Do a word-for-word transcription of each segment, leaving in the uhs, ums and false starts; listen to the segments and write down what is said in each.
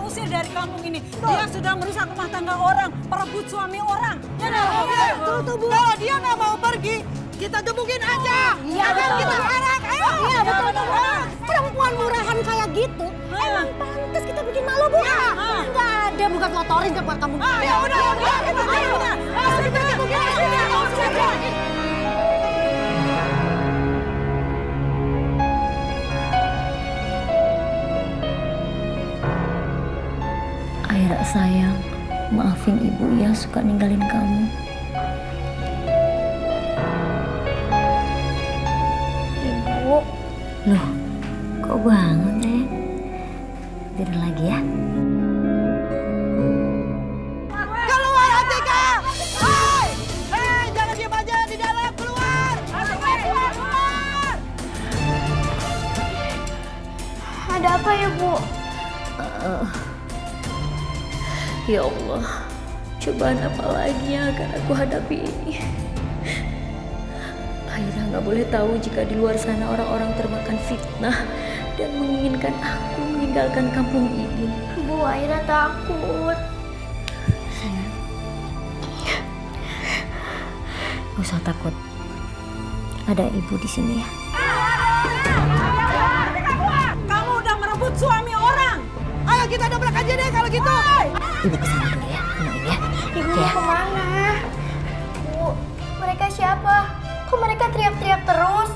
usir dari kampung ini. Dia sudah merusak rumah tangga orang, perebut suami orang. Ya dah. Tuh, tuh, Bu. Kalau dia nggak mau pergi, kita gebukin aja. Iya, Jangan kita larang. Ayo. Iya, betul, betul. Perempuan murahan kayak gitu, emang pantas kita bikin malu, Bu. Nggak ada, bukan motorin ke buat kamu. Ya udah, udah, kita ayo udah. Ayo kita gebukin aja. Aira sayang, maafin ibu ya suka ninggalin kamu. Ibu, loh kok bangun deh? Tidur lagi ya? Keluar Atika! Hei! Hei, jangan diam aja di dalam, keluar! Atika, keluar, keluar! Ada apa ya, Bu? Uh, ya Allah, cobaan apa lagi yang akan aku hadapi ini? Aira nggak boleh tahu jika di luar sana orang-orang termakan fitnah dan menginginkan aku meninggalkan kampung ini. Bu, Aira takut. Sayang, gak usah takut. Ada ibu di sini ya. Kamu udah merebut suami orang. Ayo kita dobrak aja deh kalau gitu. Ibu kesana dulu ya, tenangin ya. Ibu Oke mau ya. kemana? Bu, mereka siapa? Kok mereka teriak-teriak terus?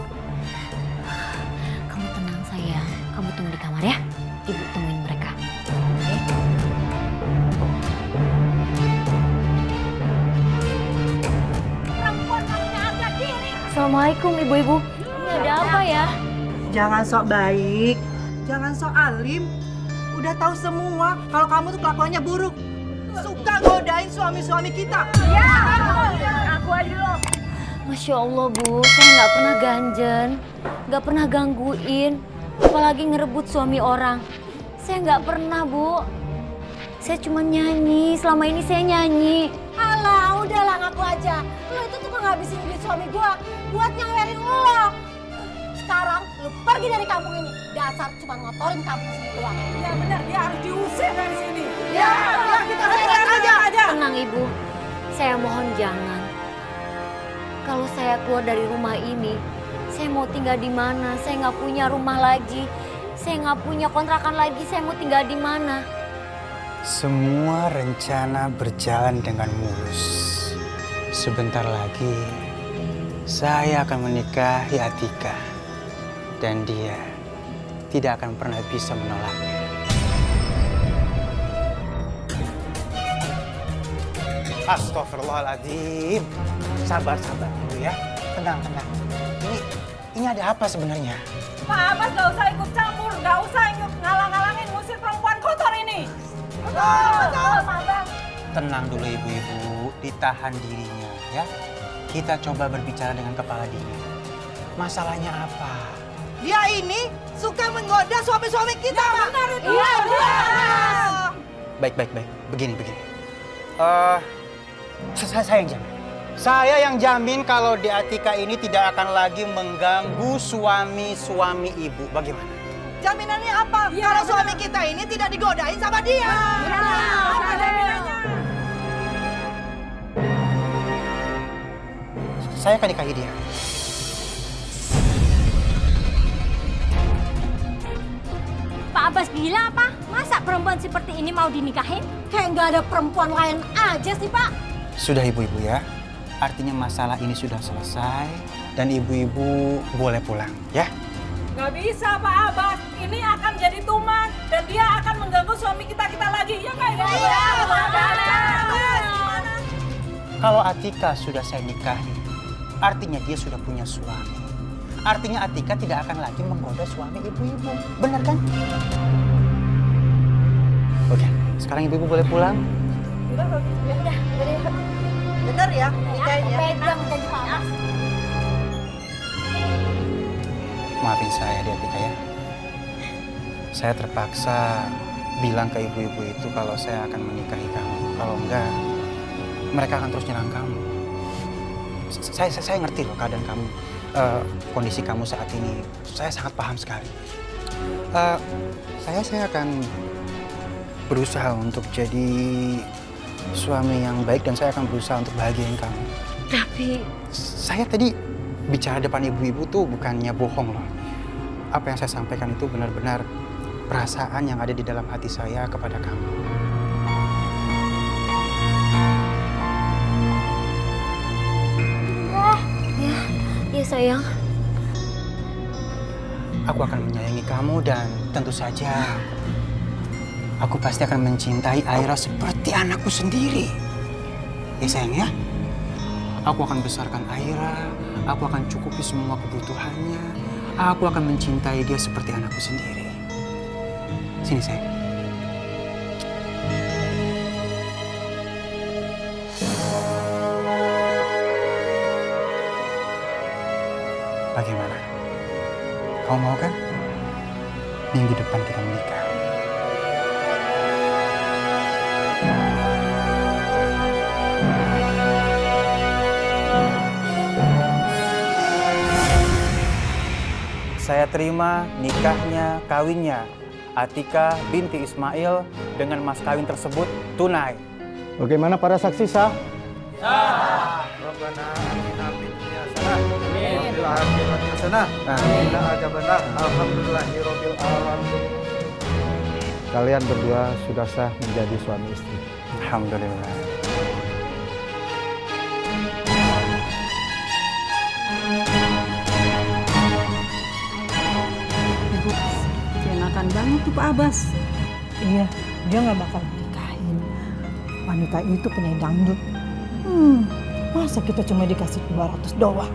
Kamu tenang sayang, kamu tunggu di kamar ya. Ibu tungguin mereka. Oke? Perempuan kamu harga diri. Assalamualaikum ibu-ibu. Ini ada apa ya? Jangan sok baik, jangan sok alim. Udah tahu semua kalau kamu tuh kelakuannya buruk. Suka godain suami-suami kita. Ya, aku aja loh. Masya Allah Bu, saya nggak pernah ganjen, nggak pernah gangguin, apalagi ngerebut suami orang. Saya nggak pernah Bu, saya cuma nyanyi, selama ini saya nyanyi. Alah, udahlah ngaku aja. Lo itu tuh ngabisin duit suami gua buat nyawerin lo. Sekarang lo pergi dari kampung ini. Dasar cuma ngotorin kampung sini doang. Ya benar, dia harus diusir dari sini. Ya, ya kita seret aja. aja. Tenang Ibu, saya mohon jangan. Kalau saya keluar dari rumah ini, saya mau tinggal di mana? Saya nggak punya rumah lagi, saya nggak punya kontrakan lagi, saya mau tinggal di mana? Semua rencana berjalan dengan mulus. Sebentar lagi, saya akan menikahi Atika. Dan dia tidak akan pernah bisa menolaknya. Astagfirullahaladzim. Sabar, sabar dulu ya. Tenang, tenang. Ini, ini ada apa sebenarnya? Pak Abbas gak usah ikut campur, gak usah ikut ngalang-ngalangin musir perempuan kotor ini. Betul, betul, Pak Abbas. Tenang dulu ibu-ibu, ditahan dirinya ya. Kita coba berbicara dengan kepala dingin. Masalahnya apa? Dia ini suka menggoda suami-suami kita. Ya benar itu. Iya, iya. Baik, baik, baik. Begini, begini. Eh, saya, saya yang jamin. Saya yang jamin kalau di Atika ini tidak akan lagi mengganggu suami-suami ibu. Bagaimana? Jaminannya apa? Iya, Kalau benar. suami kita ini tidak digodain sama dia. Benar, apa jaminannya? Saya akan nikahi dia. Pak Abbas gila apa? Masa perempuan seperti ini mau dinikahin? Kayak nggak ada perempuan lain aja sih, Pak. Sudah ibu-ibu ya. Artinya masalah ini sudah selesai dan ibu-ibu boleh pulang ya. Gak bisa Pak Abbas, ini akan jadi tuman dan dia akan mengganggu suami kita-kita lagi. Ya nggak? Ya, Iya, Kalau Atika sudah saya nikahi, artinya dia sudah punya suami. Artinya Atika tidak akan lagi menggoda suami ibu-ibu. Benar kan? Oke, sekarang ibu-ibu boleh pulang. Udah, udah, udah. Bener ya, nikahin ya. Pegang janji Pak Abbas. Maafin saya di Atika ya. Saya terpaksa bilang ke ibu-ibu itu kalau saya akan menikahi kamu. Kalau enggak, mereka akan terus nyerang kamu. Saya, saya, saya ngerti loh keadaan kamu. Uh, kondisi kamu saat ini, saya sangat paham sekali. Uh, saya saya akan berusaha untuk jadi suami yang baik dan saya akan berusaha untuk bahagiain kamu. Tapi Saya tadi bicara depan ibu-ibu tuh bukannya bohong loh. Apa yang saya sampaikan itu benar-benar perasaan yang ada di dalam hati saya kepada kamu. ya, ya sayang. Aku akan menyayangi kamu dan tentu saja aku pasti akan mencintai Aira seperti anakku sendiri. Ya sayang ya. Aku akan besarkan Aira, aku akan cukupi semua kebutuhannya. Aku akan mencintai dia seperti anakku sendiri. Sini sayang. Bagaimana? Kau mau kan? Minggu depan kita menikah. Saya terima nikahnya, kawinnya Atika binti Ismail dengan mas kawin tersebut tunai. Bagaimana para saksi sah? Sah. Rabbana atina fid dunya hasanah wa fil akhirati hasanah wa qina adzabannar. Alhamdulillahirabbil alamin. Kalian berdua sudah sah menjadi suami istri. Alhamdulillah. Ibu, enakan banget tuh Pak Abbas. Iya, dia nggak bakal nikahin wanita itu penyanyi dangdut. Hmm, masa kita cuma dikasih dua ratus doang?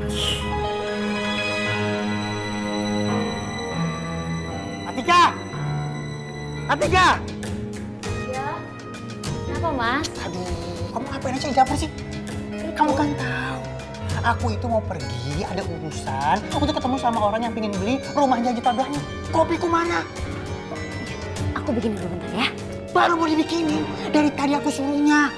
Atika! Atika! Ya. Kenapa Mas? Aduh, kamu ngapain aja di dapur sih? Kamu kan tahu, aku itu mau pergi, ada urusan untuk ketemu sama orang yang pengen beli rumah janji tabahnya. Kopiku mana? Aku bikin dulu bentar ya. Baru mau dibikinin, dari tadi aku suruhnya.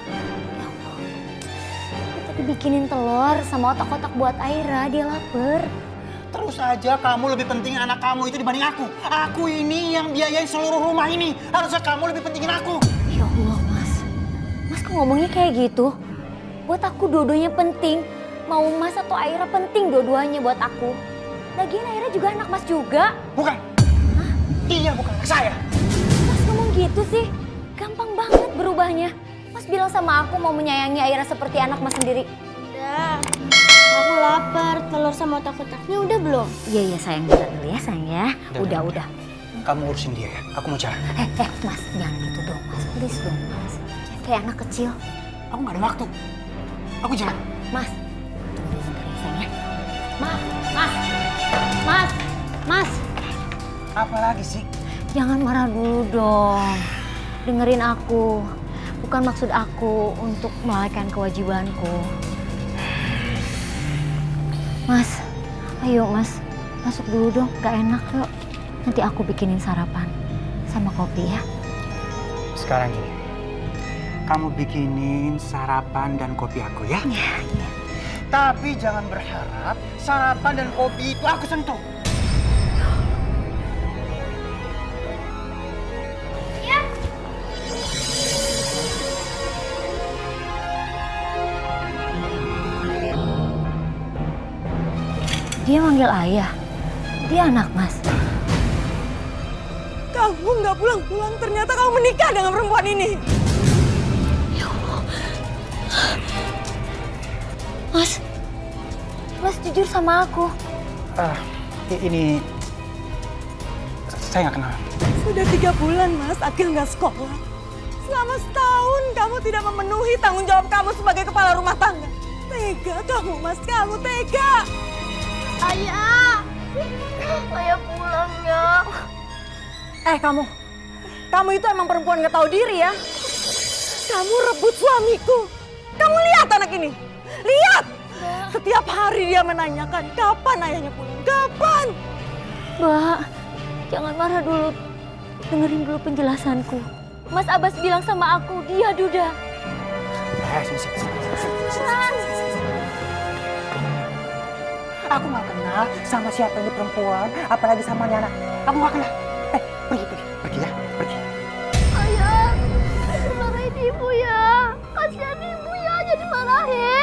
Tadi bikinin telur sama otak-otak buat Aira, dia lapar. Terus aja kamu lebih penting anak kamu itu dibanding aku. Aku ini yang biayain seluruh rumah ini. Harusnya kamu lebih pentingin aku. Ya Allah Mas, Mas kok ngomongnya kayak gitu? Buat aku dua-duanya penting. Mau Mas atau Aira penting dua-duanya buat aku. Lagian Aira juga anak Mas juga. Bukan. Hah? Dia bukan anak saya. Mas ngomong gitu sih? Gampang banget berubahnya. Mas bilang sama aku mau menyayangi Aira seperti anak Mas sendiri. Udah, aku lapar. Telur sama otak-otaknya udah belum? Iya, iya sayang, bentar dulu ya sayang ya. Udah, Udah, udah. udah. Kamu urusin dia ya, aku mau jalan. Eh, eh Mas, jangan gitu dong Mas. Please dong Mas. Kayak anak kecil. Aku gak ada waktu. Aku jalan. Mas, tunggu bentar ya sayang ya. Mas, Mas, Mas, Mas. Apa lagi sih? Jangan marah dulu dong. Dengerin aku. Bukan maksud aku untuk melalaikan kewajibanku. Mas, ayo Mas. Masuk dulu dong, gak enak yuk. Nanti aku bikinin sarapan sama kopi ya. Sekarang gini, kamu bikinin sarapan dan kopi aku ya. Iya, iya. Tapi jangan berharap sarapan dan kopi itu aku sentuh. Dia manggil ayah. Dia anak Mas. Kamu nggak pulang-pulang, ternyata kamu menikah dengan perempuan ini. Mas, Mas jujur sama aku. Ah, i- ini saya nggak kenal. Sudah tiga bulan, Mas, Akil nggak sekolah. Selama setahun kamu tidak memenuhi tanggung jawab kamu sebagai kepala rumah tangga. Tega kamu, Mas, kamu tega. Ayah, ayah pulang ya. Eh kamu, kamu itu emang perempuan nggak tahu diri ya. Kamu rebut suamiku. Kamu lihat anak ini, lihat. Setiap hari dia menanyakan kapan ayahnya pulang, kapan. Mbak, jangan marah dulu. Dengerin dulu penjelasanku. Mas Abbas bilang sama aku, dia duda. Eh, sini, sini, sini, sini, sini, sini, sini, sini. Aku nggak kenal sama siapa ini perempuan, apalagi sama ini anak. Aku nggak kenal. Eh, pergi, pergi, pergi ya, pergi. Ayah. ibu ya. Kasihan ibu ya jadi marahin.